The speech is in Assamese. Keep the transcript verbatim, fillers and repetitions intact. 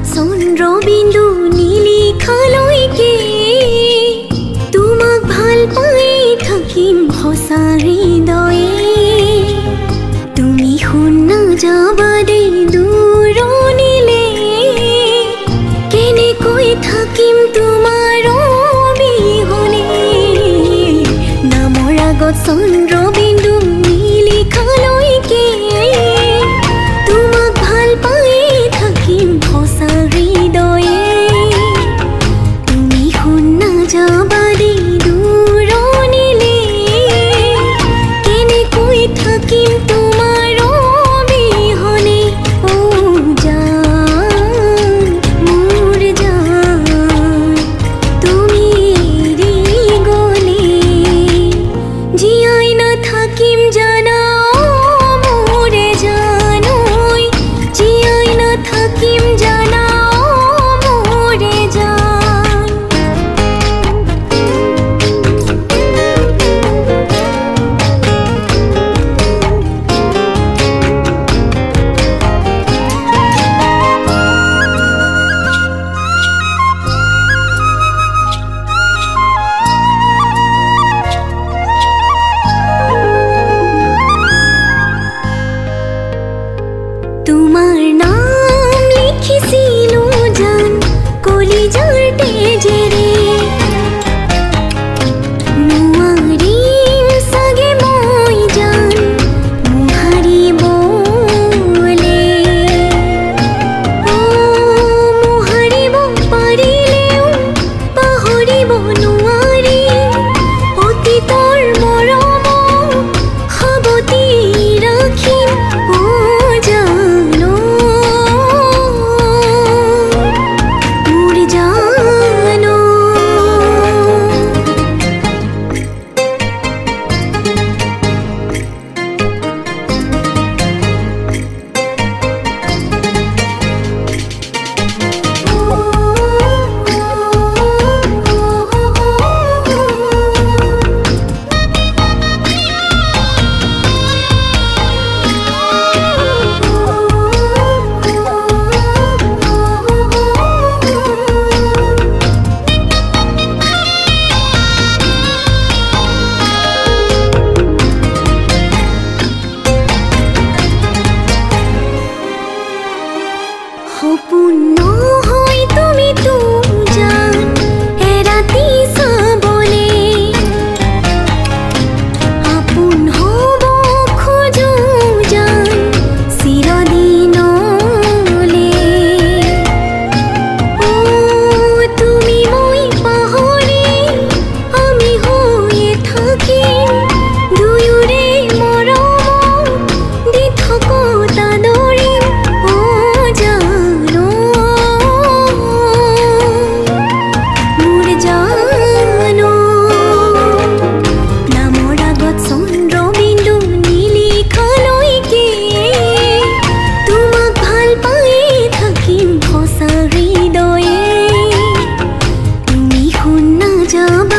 চন্দ্ৰবিন্দু নিলিখালৈকে তোমাক ভাল পাই থাকিম সঁচা হৃদয়ে তুমি শুনা যাবা দেই দূৰণিলে কেনেকৈ থাকিম তোমাৰ অবিহনে নামৰ আগত চন্দ্ৰবিন্দু নিলিখালৈকে তোমাক ভাল পাই থাকিম সঁচা হৃদয়ে তুমি শুনা যাবা দেই দূৰণিলে কেনেকৈ থাকিম তোমাৰ অবিহনে ও জান মোৰ জান তুমি এৰি গ'লে জীয়াই নাথাকিম জানা মোৰে জান ঐ জীয়াই নাথাকিম জানা মোৰে জান তোমাৰ নাম লিখিছিলো জান কলিজাৰ তেজেৰে নোৱাৰিম চাগে মই জান মোহাৰিবলে ও মোহাৰিব পাৰিলেও পাহৰিব নোৱাৰি অতীতৰ মৰম সাৱটি ৰাখিম ও জান মোৰ জান সপোন নহয় তুমিতো জান এৰাতি চাবলে আপোন হ'ব খোজো জান চিৰদিনলে ও তুমি মই পাহৰি আমি হৈয়ে থাকিম দুয়োৰে মৰম দি থকা দৰিম ও জান মোৰ জান নামৰ আগত চন্দ্ৰবিন্দু নিলিখালৈকে তোমাক ভাল পাই থাকিম সঁচা হৃদয়ে তুমি শুনা যাবা